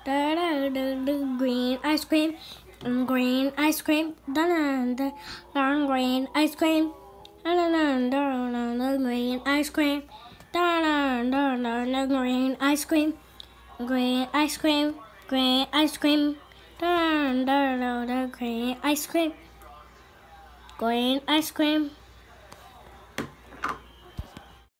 Green ice cream, green ice cream, green ice cream, green ice cream, green ice cream, green ice cream, green ice cream, green ice cream, green ice cream.